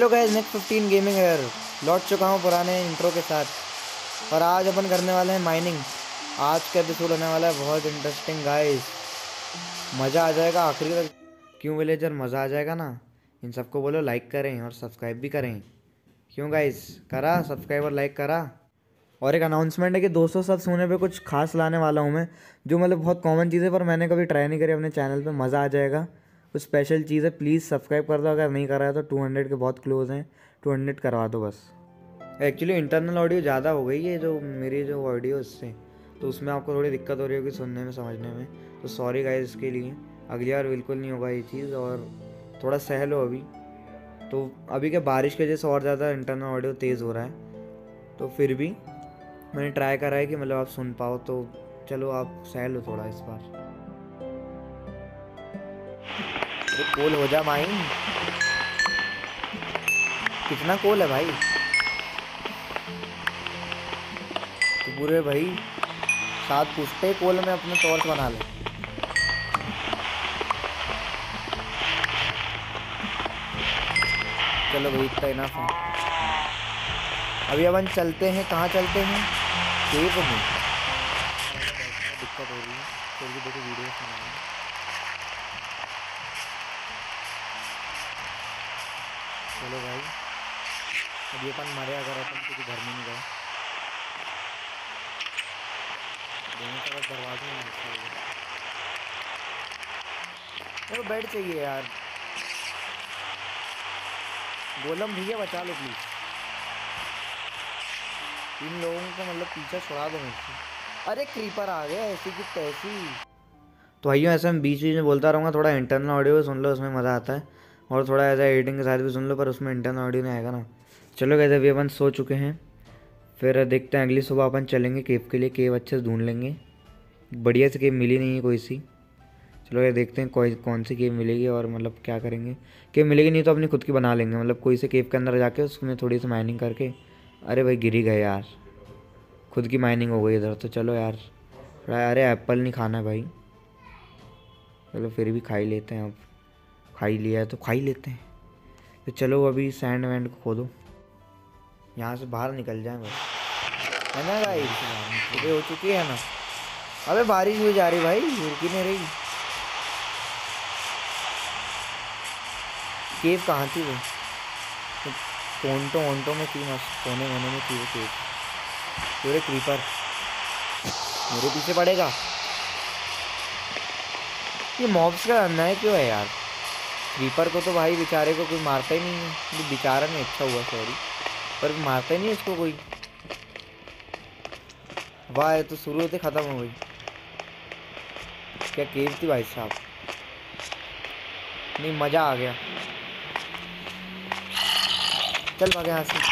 Hello guys, next 15 gaming है। लौट चुका हूँ पुराने इंट्रो के साथ और आज अपन करने वाले हैं माइनिंग। आज का एपिसोड होने वाला है बहुत इंटरेस्टिंग गाइस, मज़ा आ जाएगा आखिरी तक। क्यों विलेजर, मज़ा आ जाएगा ना। इन सबको बोलो लाइक करें और सब्सक्राइब भी करें। क्यों गाइस, करा सब्सक्राइब और लाइक करा। और एक अनाउंसमेंट है कि 200 सब्स होने पे कुछ खास लाने वाला हूँ मैं, जो मतलब बहुत कॉमन चीज़ है पर मैंने कभी ट्राई नहीं करी अपने चैनल पे। मज़ा आ जाएगा, कुछ स्पेशल चीज़ है। प्लीज़ सब्सक्राइब कर दो अगर नहीं करा है तो। 200 के बहुत क्लोज हैं, 200 करवा दो बस। एक्चुअली इंटरनल ऑडियो ज़्यादा हो गई है जो मेरी जो ऑडियो इससे, तो उसमें आपको थोड़ी दिक्कत हो रही होगी सुनने में समझने में, तो सॉरी गाइस इसके लिए। अगली बार बिल्कुल नहीं होगा ये चीज़। और थोड़ा सह लो अभी, तो अभी क्या बारिश की वजह से और ज़्यादा इंटरनल ऑडियो तेज़ हो रहा है, तो फिर भी मैंने ट्राई करा है कि मतलब आप सुन पाओ, तो चलो आप सह लो थोड़ा इस बार। अरे कोल हो जा माइन, कितना कोल है भाई। तो पूरे भाई साथ पूछते कोल में अपने टॉर्च बना ले। चलो भाई इतना इनफ है। अभी अपन चलते हैं, कहाँ चलते हैं, केव में। दिक्कत हो रही है, जल्दी देखो वीडियो सुना। चलो भाई अभी अपन मरे अगर अपन किसी घर में नहीं गए। दोनों तरफ दरवाजे नहीं निकल। मेरे को बेड चाहिए यार। गोलम भैया बचा लो प्लीज, इन लोगों को मतलब पीछे छुड़ा दो मुझसे। अरे क्रीपर आ गया ऐसी की तैसी। तो भाइयों ऐसे मैं बीच बीच में बोलता रहूँगा, थोड़ा इंटरनल ऑडियो सुन लो, उसमें मज़ा आता है। और थोड़ा ऐसा एडिटिंग के साथ भी सुन लो, पर उसमें इंटरनल ऑडियो नहीं आएगा ना। चलो कैसे अभी अपन सो चुके हैं, फिर देखते हैं अगली सुबह अपन चलेंगे केव के लिए। केव अच्छे से ढूंढ लेंगे, बढ़िया से केव मिली नहीं है कोई सी। चलो ये देखते हैं कोई कौन सी केव मिलेगी और मतलब क्या करेंगे। केव मिलेगी नहीं तो अपनी खुद की बना लेंगे, मतलब कोई से केव के अंदर जाके उसमें थोड़ी सी माइनिंग करके। अरे भाई गिर ही गए यार, खुद की माइनिंग हो गई इधर तो। चलो यार, अरे एप्पल नहीं खाना है भाई, चलो फिर भी खा ही लेते हैं। अब खा ही लिया है तो खा ही लेते हैं। तो चलो अभी सैंड वैंड को खोदो, यहाँ से बाहर निकल जाए बस, है ना भाई। सुबह हो चुकी है ना। अबे बारिश हुई जा रही भाई, रुकी नहीं रही। केव कहाँ थी वो, कोंटो में थी, मस्त कोने वोने में थी वो केव। पूरे क्रीपर मेरे पीछे पड़ेगा। ये मॉब्स का अन्याय क्यों है यार। क्रीपर को तो भाई बेचारे को कोई मारता ही नहीं है। ये बेचारा नहीं, अच्छा हुआ सॉरी, पर मारता ही नहीं इसको कोई। वाह ये तो शुरू होते ख़त्म हो गई। क्या केव थी भाई साहब, नहीं मज़ा आ गया। चल भागे यहाँ से,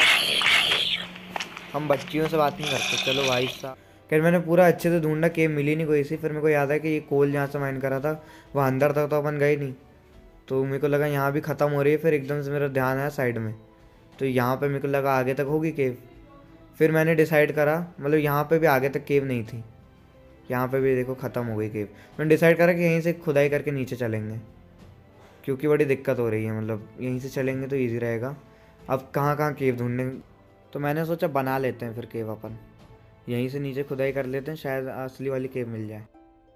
हम बच्चियों से बात नहीं करते। चलो भाई साहब, फिर मैंने पूरा अच्छे से ढूंढा, केव मिली नहीं कोई सी। फिर मेरे को याद है कि ये कोल जहाँ से माइन करा था वहाँ अंदर तक तो अपन गए नहीं, तो मेरे को लगा यहाँ भी ख़त्म हो रही है। फिर एकदम से मेरा ध्यान आया साइड में, तो यहाँ पे मेरे को लगा आगे तक होगी केव। फिर मैंने डिसाइड करा, मतलब यहाँ पे भी आगे तक केव नहीं थी, यहाँ पे भी देखो ख़त्म हो गई केव। मैंने डिसाइड करा कि यहीं से खुदाई करके नीचे चलेंगे, क्योंकि बड़ी दिक्कत हो रही है। मतलब यहीं से चलेंगे तो ईजी रहेगा। अब कहाँ कहाँ केव ढूंढने, तो मैंने सोचा बना लेते हैं फिर केव अपन, यहीं से नीचे खुदाई कर लेते हैं, शायद असली वाली केव मिल जाए।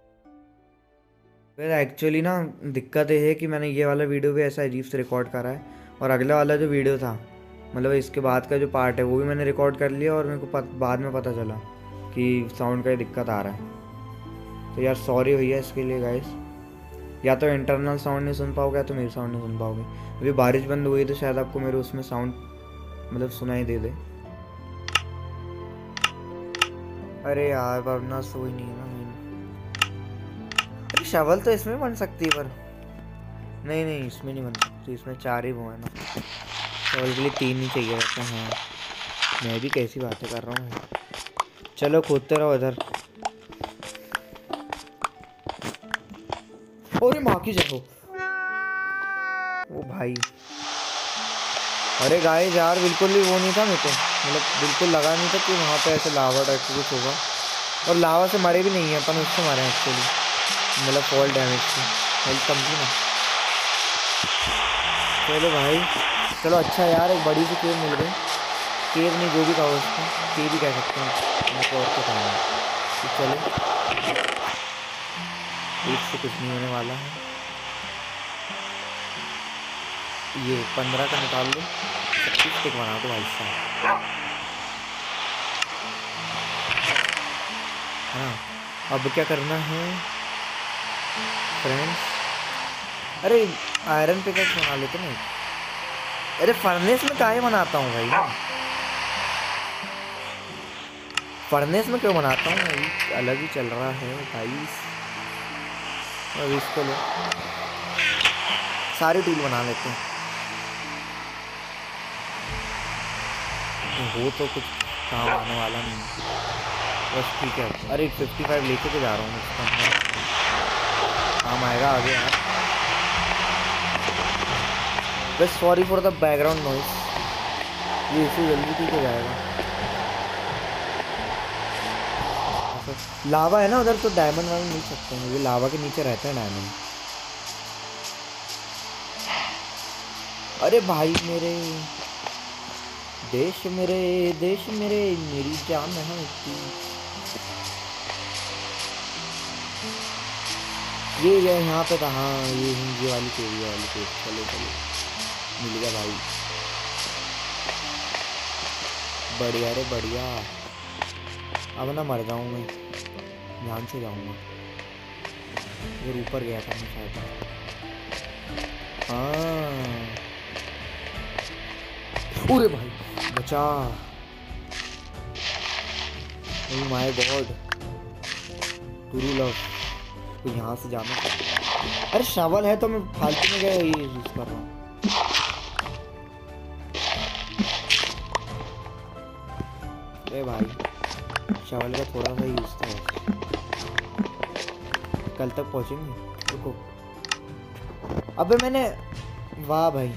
फिर एक्चुअली ना दिक्कत ये है कि मैंने ये वाला वीडियो भी ऐसा अजीब से रिकॉर्ड करा है, और अगला वाला जो वीडियो था, मतलब इसके बाद का जो पार्ट है वो भी मैंने रिकॉर्ड कर लिया, और मेरे को बाद में पता चला कि साउंड का दिक्कत आ रहा है। तो यार सॉरी भैया इसके लिए गाइस, या तो इंटरनल साउंड नहीं सुन पाओगे या तो मेरी साउंड नहीं सुन पाओगे। अभी बारिश बंद हुई तो शायद आपको मेरे उसमें साउंड मतलब सुनाई दे दे। अरे यार वरना सो ही नहीं है ना मैंने। अरे शवल तो इसमें बन सकती है, पर नहीं नहीं इसमें नहीं बन सकती, इसमें 4 ही वो है ना। शवल के लिए 3 ही चाहिए रहते हैं। हाँ मैं भी कैसी बातें कर रहा हूँ। चलो खोदते रहो इधर। अरे माँ की जगह, ओ भाई। अरे गाइस यार बिल्कुल भी वो नहीं था मेरे को, मतलब बिल्कुल लगा नहीं था कि वहाँ पे ऐसे लावा टाइप का कुछ होगा। और लावा से मरे भी नहीं है अपन, उससे मरे हैं एक्चुअली, मतलब फॉल डैमेज से। हेल्थ कम थी ना। चलो भाई चलो अच्छा यार, एक बड़ी सी केव मिल गई। केव नहीं, जो भी कहो उसको, केव भी कह सकते हैं, मैं तो और क्या कहूँगा। तो चलो, एक से कुछ नहीं होने वाला है। ये 15 का निकाल लो, 25 स्टिक बना दो भाई साहब। हाँ, अब क्या करना है फ्रेंड्स? अरे आयरन पिकैक्स बना लेते ना। अरे फर्नेस में काहे बनाता हूँ भाई मैं? फर्नेस में क्यों बनाता हूँ भाई? अलग ही चल रहा है भाई। अब इसको लो, सारे टूल बना लेते हैं। हो तो कुछ काम आने वाला नहीं बस, ठीक है। अरे 55 लेके के जा रहा हूँ इसका, काम आएगा आगे यार। बस sorry for the background noise, ये इसे जल्दी ठीक हो जाएगा। लावा है ना उधर, तो डायमंड वायमंड मिल सकते हैं, ये लावा के नीचे रहते हैं डायमंड। अरे भाई मेरे देश, मेरे मेरी जान है तू। ये यहाँ पे था। हाँ ये वाली केव। चलो मिल गया भाई, बढ़िया रे बढ़िया। अब ना मर जाऊँ मैं, ध्यान से जाऊँगा। ये ऊपर गया था मैं शायद। हाँ अरे भाई बचा। Oh my god, to love. तो यहाँ से जाना। अरे शावल है तो मैं फालतू में गया ये यूज कर रहा हूँ। अरे भाई शावल का थोड़ा सा यूज था, कल तक पहुँचेंगे। रुको, अबे मैंने, वाह भाई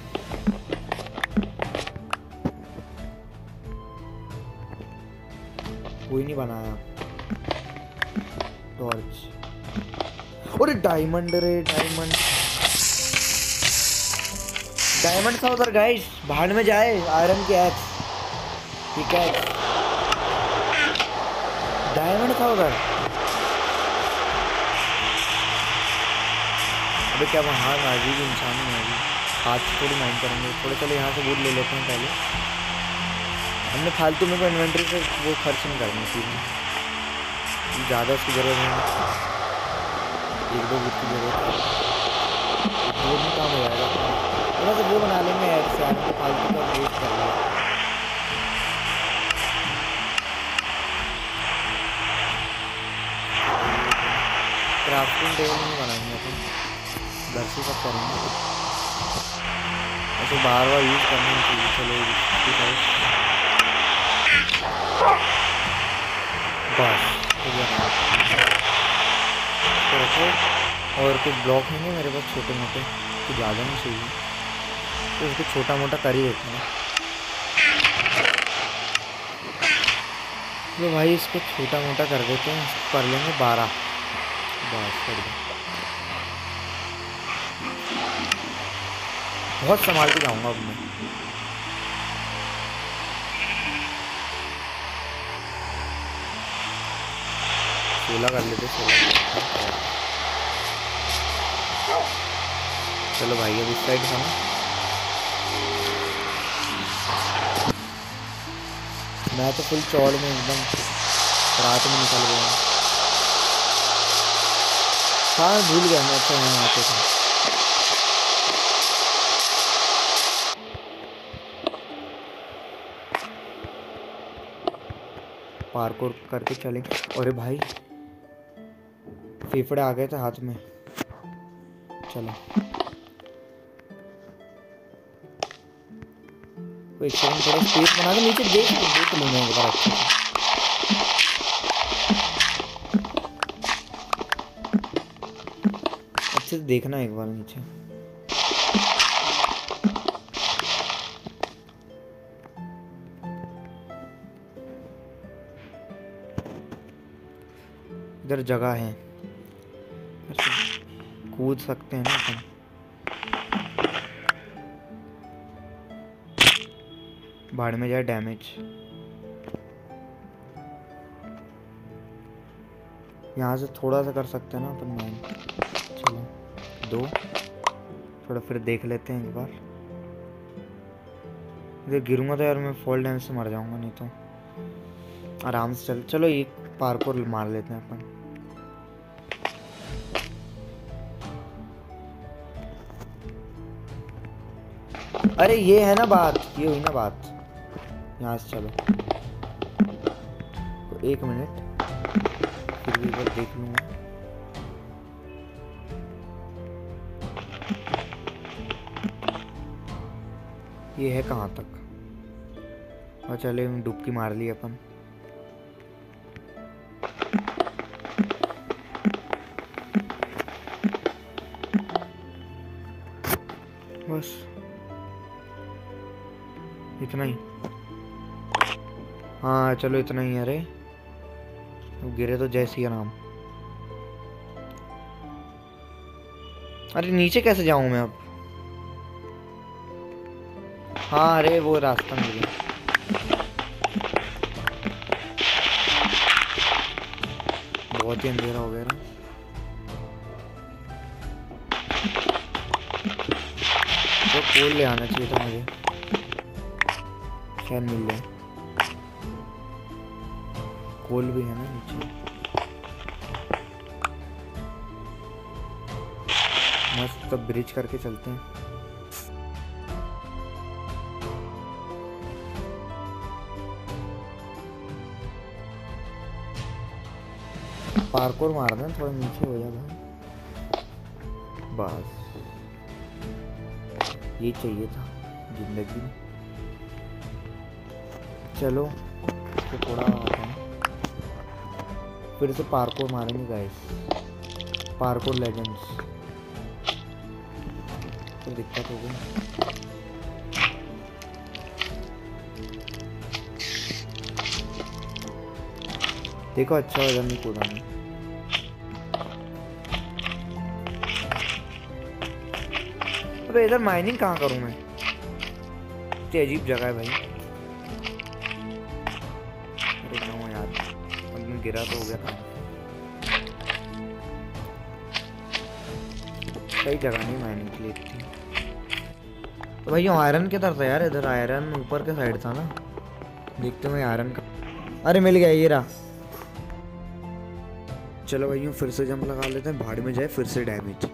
कोई नहीं बनाया टॉर्च। अरे डायमंड रे डायमंड था उधर गाइस, भाड़ में जाए। आयरन की एक्स, ठीक है, डायमंड था उधर। अबे क्या महान अजीब इंसान है अभी, हाथ से थोड़ी माइंड करेंगे थोड़े। चलो यहाँ से वुड ले लेते हैं पहले, हमने फालतू में इन्वेंटरी से वो खर्च नहीं करनी चाहिए, ज़्यादा उसकी ज़रूरत नहीं। एक दो वुड की ज़रूरत है, वो भी काम हो जाएगा। थोड़ा सा वो बना लेंगे ऐड से, आने फालतू का वेस्ट कर लिया। क्राफ्टिंग टेबल नहीं बनाएंगे अपन, घर से सब करेंगे, ऐसे बार बार यूज़ करना चाहिए। चलो बस तो रखो। और कुछ ब्लॉक होंगे मेरे पास छोटे मोटे, कुछ ज़्यादा नहीं चाहिए, तो उसको छोटा मोटा कर ही देते हैं। तो भाई इसको छोटा मोटा कर देते हैं, इसको कर लेंगे 12 बस कर दो। बहुत संभाल के जाऊँगा अब मैं। सोलह कर लेते, 16। चलो भाई अब इस साइड था ना, मैं तो फुल चौड़ में एकदम रात में निकल गया। हाँ भूल गया मैं, अच्छा यहाँ आते थे। पार्कोर करके चले। अरे भाई फेफड़े आ गए थे हाथ में। चलो एक सेकंड, थोड़ा स्पेस बना के नीचे देख लूँगा एक बार अच्छे से। अच्छे से देखना एक बार नीचे। इधर जगह है, कूद सकते हैं ना अपन। भाड़ में जाए डैमेज। यहाँ से थोड़ा सा कर सकते हैं ना अपन माइन। चलो 2 थोड़ा फिर देख लेते हैं एक बार। इधर गिरूंगा तो यार मैं फॉल डैमेज से मर जाऊंगा, नहीं तो आराम से चलो एक पार्कोर मार लेते हैं अपन। अरे ये है ना बात, ये हुई ना बात। यहाँ से चलो तो 1 मिनट फिर भी एक देख लूंगा। ये है कहाँ तक? और चले डुबकी मार ली अपन। बस इतना ही। हाँ चलो इतना ही। अरे तो गिरे तो जय सिया राम। अरे नीचे कैसे जाऊं मैं अब? हाँ अरे वो रास्ता मिल गया। बहुत ही अंधेरा हो गया ना। तो कोल ले आना चाहिए था मुझे, शायद मिल जाए। कोल भी है ना नीचे। मस्त तब ब्रिज करके चलते हैं। पार्कोर मार दें, थोड़ा नीचे हो जाएगा। बस ये चाहिए था जिंदगी में। चलो तो थोड़ा फिर से पार्कोर मारेंगे गाइस, पार्कोर लेजेंड्स। तो दिक्कत हो गई। देखो अच्छा हो नहीं कूदा नहीं। अबे इधर माइनिंग कहाँ करूँ मैं? इतनी अजीब जगह है भाई। अरे ना यार, अब गिरा तो हो गया था। सही जगह नहीं माइनिंग के लिए इतनी। तो भाई आयरन किधर था यार? इधर आयरन ऊपर के साइड था ना। देखते हैं आयरन का। अरे मिल गया, ये रहा। चलो भाई फिर से जंप लगा लेते हैं, भाड़ में जाए फिर से डैमेज।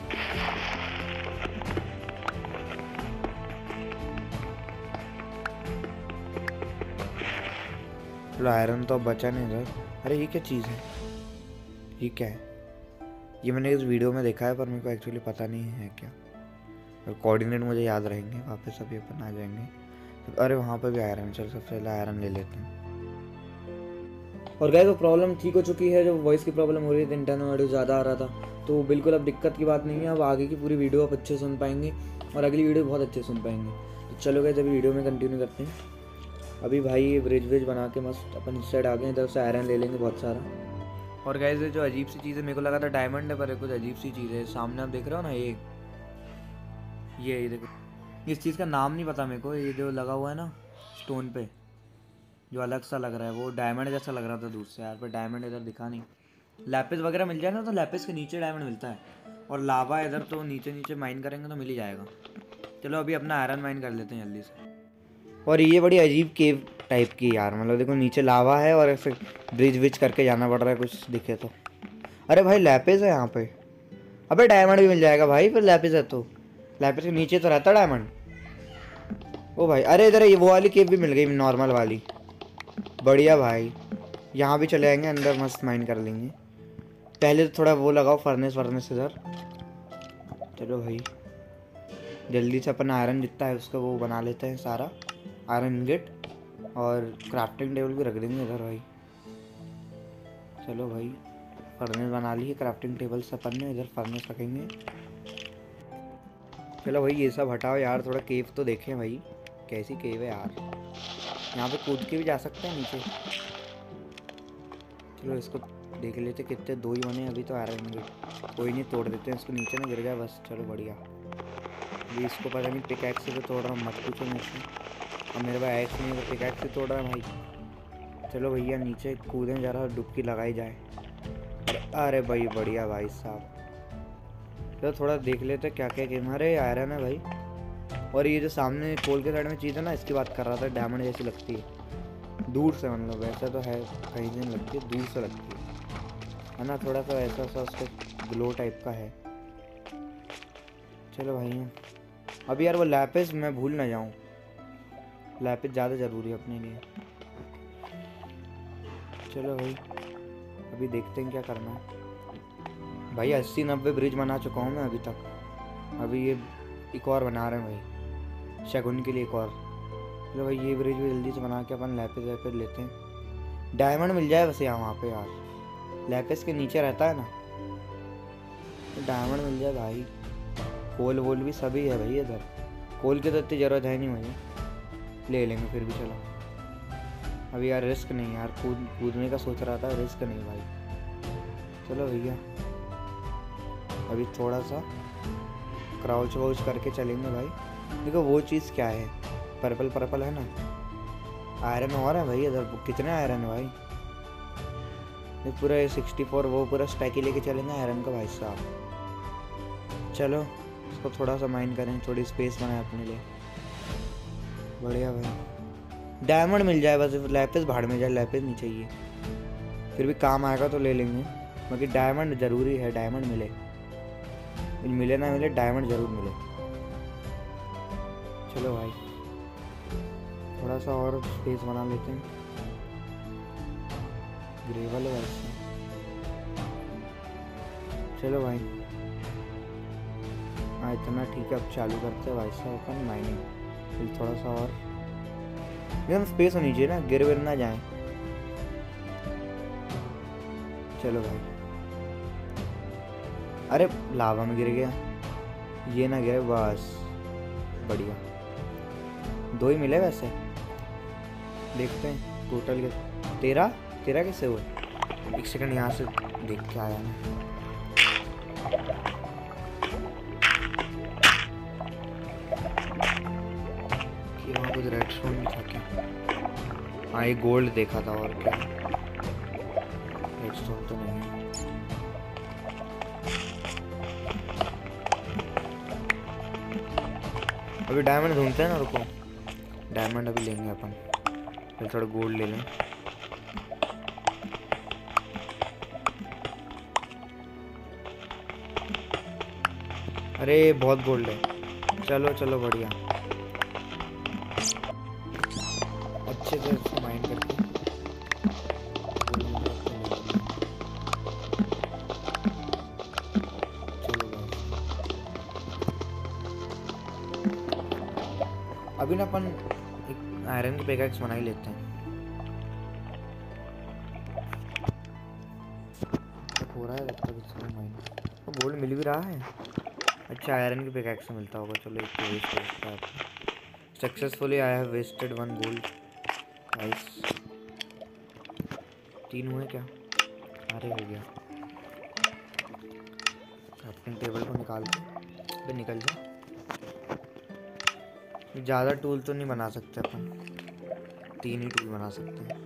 आयरन तो अब बचा नहीं इधर। अरे ये क्या चीज़ है? ये क्या है? ये मैंने इस वीडियो में देखा है पर मेरे को एक्चुअली पता नहीं है क्या। और कोऑर्डिनेट मुझे याद रहेंगे, वापस अभी अपन आ जाएंगे। तो अरे वहाँ पे भी आयरन, चल सबसे पहले आयरन ले लेते हैं। और गाइस वो प्रॉब्लम ठीक हो चुकी है, जो वॉइस की प्रॉब्लम हो रही थी, इंटरनल ऑडियो ज़्यादा आ रहा था, तो बिल्कुल अब दिक्कत की बात नहीं है। अब आगे की पूरी वीडियो आप अच्छे सुन पाएंगे और अगली वीडियो बहुत अच्छे सुन पाएंगे। तो चलो गाइस अभी वीडियो में कंटिन्यू करते हैं। अभी भाई ब्रिज व्रिज बना के मस्त अपन इस साइड आ गए, इधर से आयरन ले लेंगे बहुत सारा। और गाइस जो अजीब सी चीज़ है, मेरे को लगा था डायमंड है पर कुछ अजीब सी चीज़ है। सामने आप देख रहे हो ना, ये देखो। इस चीज़ का नाम नहीं पता मेरे को। ये जो लगा हुआ है ना स्टोन पे, जो अलग सा लग रहा है, वो डायमंड जैसा लग रहा था दूर से यार, पर डायमंड इधर दिखा नहीं। लैपिस वगैरह मिल जाए ना तो लैपिस के नीचे डायमंड मिलता है, और लावा इधर तो नीचे माइन करेंगे तो मिल ही जाएगा। चलो अभी अपना आयरन माइन कर लेते हैं जल्दी से। और ये बड़ी अजीब केव टाइप की यार, मतलब देखो नीचे लावा है और ऐसे ब्रिज विज करके जाना पड़ रहा है कुछ दिखे तो। अरे भाई लैपिस है यहाँ पे। अबे डायमंड भी मिल जाएगा भाई फिर, लैपिस है तो। लैपिस के नीचे तो रहता डायमंड। ओ भाई अरे इधर ये वो वाली केव भी मिल गई, नॉर्मल वाली। बढ़िया भाई, यहाँ भी चले आएंगे अंदर, मस्त माइन कर लेंगे। पहले तो थोड़ा वो लगाओ फर्नेस इधर। चलो भाई जल्दी से अपन आयरन जितना है उसका वो बना लेते हैं सारा, आयरन इंगेट, और क्राफ्टिंग टेबल भी रख देंगे इधर भाई। चलो भाई फर्नेस बना ली है, क्राफ्टिंग टेबल से अपन ने इधर फर्नेस रखेंगे। चलो भाई ये सब हटाओ यार, थोड़ा केव तो देखें भाई, कैसी केव है यार। यहाँ पे कूद के भी जा सकते हैं नीचे। चलो इसको देख लेते कितने, 2 ही बने अभी तो आयरन इंगेट। कोई नहीं, तोड़ देते हैं इसको, नीचे ना गिर जाए बस। चलो बढ़िया। ये इसको पता नहीं पिकैक्स से तो तोड़ रहा हूँ, मत पूछो मुझसे। अब मेरे पास एक्स नहीं है तो पिकैक्स ही तोड़ रहा है भाई। चलो भैया नीचे कूदें जरा, डुबकी लगाई जाए। अरे भाई बढ़िया भाई साहब। तो थोड़ा देख लेते क्या क्या गेम। अरे आयरन है भाई। और ये जो सामने कोल के साइड में चीज़ है ना, इसकी बात कर रहा था, डायमंड जैसी लगती है दूर से, मतलब वैसा तो है कहीं नहीं लगती है, दूर से लगती है ना, थोड़ा सा ऐसा सा उसका ग्लो टाइप का है। चलो भाई अब यार वो लैपिस मैं भूल ना जाऊँ, लैपिस ज़्यादा ज़रूरी है अपने लिए। चलो भाई अभी देखते हैं क्या करना है। भाई 80-90 ब्रिज बना चुका हूँ मैं अभी तक। अभी ये एक और बना रहे हैं भाई, शगुन के लिए एक और। चलो भाई ये ब्रिज भी जल्दी से बना के अपन लैपिस वैपिस लेते हैं। डायमंड मिल जाए वैसे यहाँ पे यार, लैपिस के नीचे रहता है ना, तो डायमंड मिल जाए भाई। कोल वोल भी सभी है भाई इधर, कोल की तो इतनी ज़रूरत है नहीं मुझे, ले लेंगे फिर भी। चलो अभी यार रिस्क नहीं यार, कूदने का सोच रहा था, रिस्क नहीं भाई। चलो भैया अभी थोड़ा सा क्राउच वाउच करके चलेंगे भाई। देखो वो चीज़ क्या है, पर्पल पर्पल है ना, आयरन और है भाई इधर। कितने आयरन है भाई, ये पूरा 64 वो पूरा स्टैक ही लेके चलेंगे आयरन का भाई साहब। चलो इसको थोड़ा सा माइन करें, थोड़ी स्पेस बनाए अपने लिए। बढ़िया भाई डायमंड मिल जाए बस, लैपिस भाड़ में जाए, लैपिस नहीं चाहिए, फिर भी काम आएगा तो ले लेंगे। बाकी डायमंड ज़रूरी है, डायमंड मिले ना मिले डायमंड ज़रूर मिले। चलो भाई थोड़ा सा और स्पेस बना लेते हैं। ग्रेवल है वैसे। चलो भाई हाँ इतना ठीक है, अब चालू करते हैं भाई साहब अपन माइनिंग। फिर थोड़ा सा और एकदम स्पेस होनी चाहिए ना, गिर विर ना जाए। चलो भाई अरे लावा में गिर गया, ये ना गिरे बस, बढ़िया। 2 ही मिले वैसे, देखते हैं टोटल के 13 कैसे हुए। एक सेकंड यहाँ से देख के आया ना। वहाँ कुछ रेडस्टोन भी था क्या? हाँ ये गोल्ड देखा था, और क्या रेडस्टोन तो नहीं है। अभी डायमंड ढूंढते हैं ना, रुको डायमंड अभी लेंगे अपन, फिर थोड़ा गोल्ड ले लें। अरे बहुत गोल्ड है। चलो चलो बढ़िया, अच्छे से इसको माइन करके चलो भाई। अभी ना अपन एक आयरन की पिकैक्स बना ही लेते हैं। हो रहा है जब तक इसको माइन, तो गोल्ड मिल भी रहा है। अच्छा आयरन की पिकैक्स से मिलता होगा। चलो एक तो वेस्ट हो सकता है। Successfully I have wasted 1 gold. Nice, 3 हुए क्या? अरे हो गया। अपने टेबल को निकाल के निकल जा। ज़्यादा टूल तो नहीं बना सकते अपन, 3 ही टूल बना सकते हैं।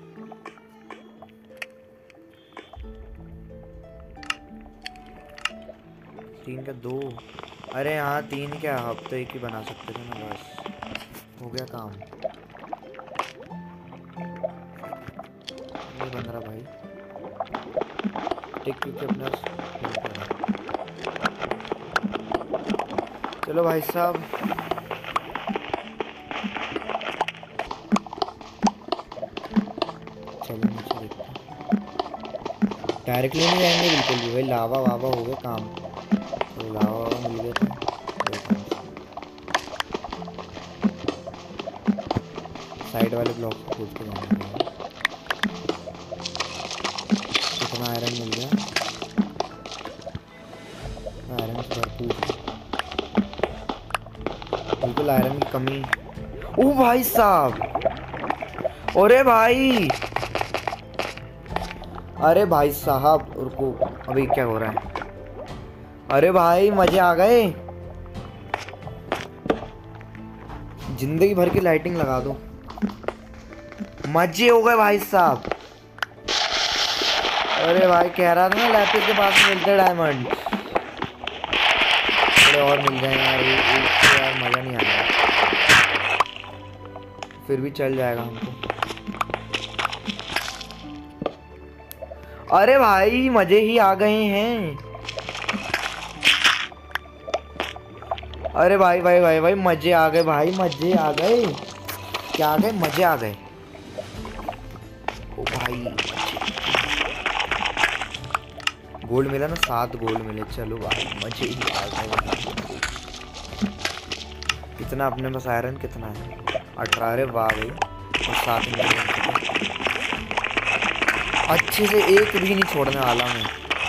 तीन का 2, अरे हाँ 3 क्या, अब तो 1 ही बना सकते थे ना, बस हो गया काम। ये बन रहा भाई टिक क्योंकि अपना। चलो भाई साहब चलो नीचे देखते हैं। डायरेक्टली नहीं जाएंगे बिल्कुल भी भाई, लावा वावा हो गया काम। तो लावा वावा मिल गया था, साइड वाले ब्लॉक को खोद के जाना है। कितना आयरन मिल गया, आयरन से भरपूर, बिल्कुल आयरन की कमी। ओ भाई साहब, अरे भाई, अरे भाई साहब रुको, अभी क्या हो रहा है? अरे भाई मजे आ गए, जिंदगी भर की लाइटिंग लगा दो। मजे हो गए भाई साहब। अरे भाई कह रहा था ना लैपिस के पास मिलते डायमंड, थोड़े और मिल जाए यार, एक तो यार मजा नहीं आएगा, फिर भी चल जाएगा हमको। अरे भाई मजे ही आ गए हैं। अरे भाई भाई भाई भाई मजे आ गए भाई, मजे आ गए। क्या आ गए? मजे आ गए। ओ भाई गोल्ड मिला ना, 7 गोल्ड मिले। चलो भाई मजे ही आ गए। कितना अपने पास आयरन कितना है? 18। अरे वाह भाई, और 7 मिले। अच्छे से एक भी नहीं छोड़ने वाला मैं।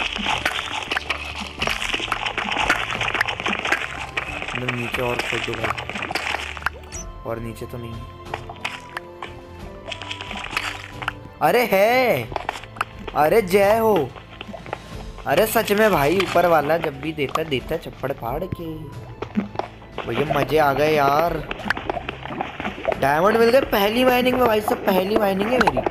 नीचे और खोद दो भाई, और नीचे तो नहीं है। अरे है, अरे जय हो। अरे सच में भाई, ऊपर वाला जब भी देता देता चप्पड़ फाड़ के। भैया मजे आ गए यार, डायमंड मिल गए पहली माइनिंग में भाई सब, पहली माइनिंग है मेरी।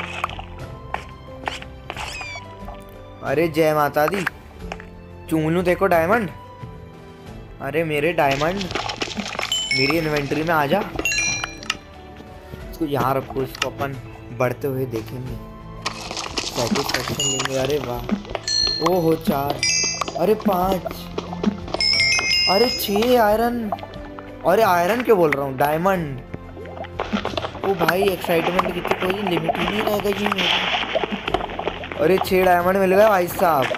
अरे जय माता दी। चूम लूं देखो डायमंड। अरे मेरे डायमंड मेरी इन्वेंटरी में आ जा। इसको यहाँ रखो, इसको अपन बढ़ते हुए देखेंगे, सेटिस्फैक्शन लेंगे। अरे वाह, ओहो 4, अरे 5, अरे 6 आयरन। अरे आयरन क्यों बोल रहा हूँ, डायमंड। ओ भाई एक्साइटमेंट की तो कोई लिमिट ही नहीं रह गई मेरी। अरे 6 डायमंड मिल गए भाई साहब।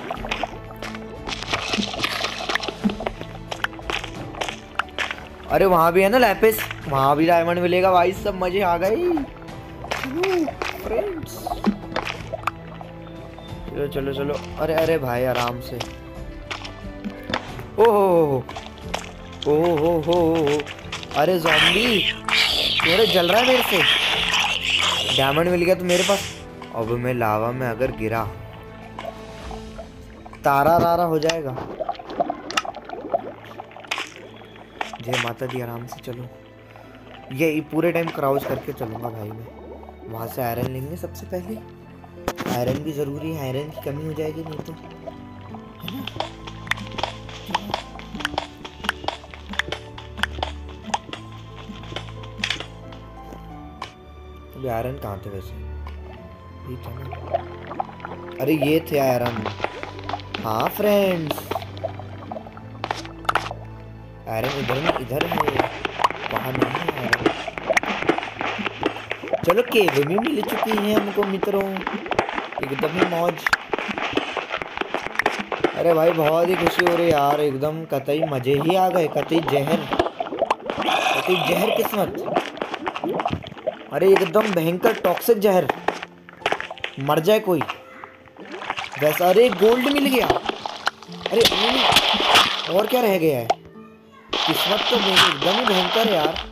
अरे वहां भी है ना लैपिस, वहां भी डायमंड मिलेगा भाई सब। मजे आ गए फ्रेंड्स। चलो चलो चलो। अरे अरे भाई आराम से। ओहो ओहो, अरे ज़ॉम्बी मेरे जल रहा है मेरे से। डायमंड मिल गया तो मेरे पास। अब मैं लावा में अगर गिरा तारा रारा हो जाएगा। जय माता दी। आराम से चलो, ये पूरे टाइम क्राउच करके चलूंगा भाई मैं। वहां से आयरन लेंगे सबसे पहले, आयरन भी जरूरी है, आयरन की कमी हो जाएगी नहीं तो, है ना। तो आयरन कहाँ थे वैसे? ये था ना, अरे ये थे आयरन। हाँ फ्रेंड्स, आयरन इधर में, इधर है, वहाँ नहीं है आयरन। चलो केव भी मिल चुकी है हमको मित्रों, एकदम ही मौज। अरे भाई बहुत ही खुशी हो रही यार, एकदम कतई मजे ही आ गए, कतई जहर, कतई जहर किस्मत। अरे एकदम भयंकर टॉक्सिक जहर, मर जाए कोई वैसा। अरे गोल्ड मिल गया। अरे और क्या रह गया है? किस्मत तो मेरी एकदम ही भयंकर है यार।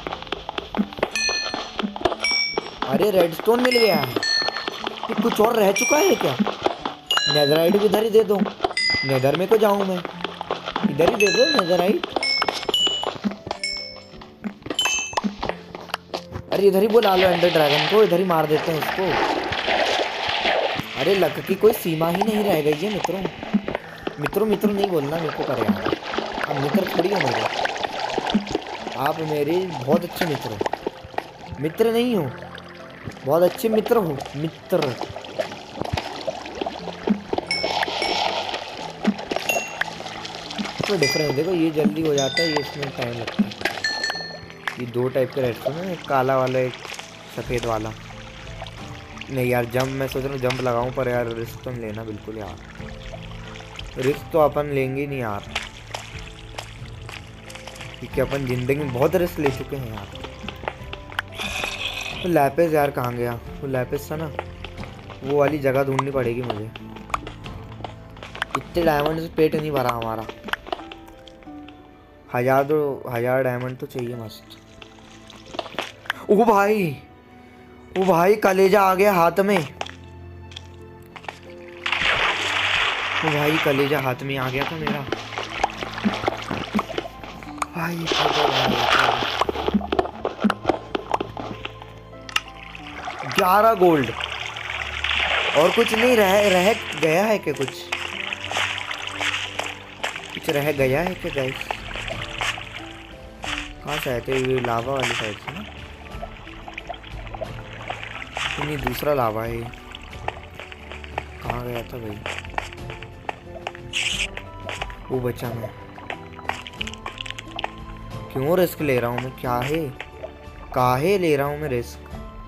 अरे रेडस्टोन मिल गया है। तो कुछ और रह चुका है क्या? नेदराइट भी इधर ही दे दो, नेदर में को जाऊं मैं, इधर ही दे दो नेदराइट। अरे इधर ही बुला लो एंडर ड्रैगन को, इधर ही मार देते हैं उसको। अरे लक की कोई सीमा ही नहीं रह गई है मित्रों। मित्रों मित्रों नहीं बोलना मेरे को करेगा, अब मित्र थोड़ी हो मेरे, आप मेरे बहुत अच्छे मित्र हो। मित्र नहीं हो, बहुत अच्छे मित्र हो, मित्र। तो डिफरेंस देखो, ये जल्दी हो जाता है, ये इसमें टाइम लगता है। ये 2 टाइप के रेडस्टोन है, एक काला वाला एक सफ़ेद वाला। नहीं यार जंप, मैं सोच रहा हूँ जंप लगाऊं, पर यार रिस्क तो लेना बिल्कुल यार, रिस्क तो अपन लेंगे नहीं यार, क्योंकि अपन ज़िंदगी में बहुत रिस्क ले चुके हैं यार। तो लैपिस यार कहाँ गया? वो लैपिस था ना, वो वाली जगह ढूंढनी पड़ेगी मुझे। इतने डायमंड से पेट नहीं भरा हमारा। 1000 डायमंड तो चाहिए मस्त। ओ भाई, ओ भाई कलेजा आ गया हाथ में। ओ भाई कलेजा हाथ में आ गया था मेरा भाई। 11 गोल्ड। और कुछ नहीं रह गया है क्या? कुछ रह गया है क्या गाइस? कहाँ से आए थे? ये लावा वाली साइड से ना? नहीं, दूसरा लावा है। कहाँ गया था भाई? वो बचा मैं। क्यों रिस्क ले रहा हूँ मैं? काहे ले रहा हूँ मैं रिस्क?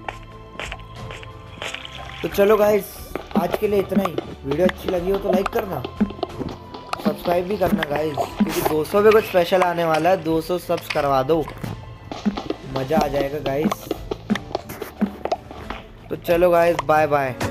तो चलो गाइस, आज के लिए इतना ही। वीडियो अच्छी लगी हो तो लाइक करना, सब्सक्राइब भी करना गाइस, क्योंकि 200 पे कुछ स्पेशल आने वाला है। 200 सब्स करवा दो, मज़ा आ जाएगा गाइस। तो चलो गाइस, बाय बाय।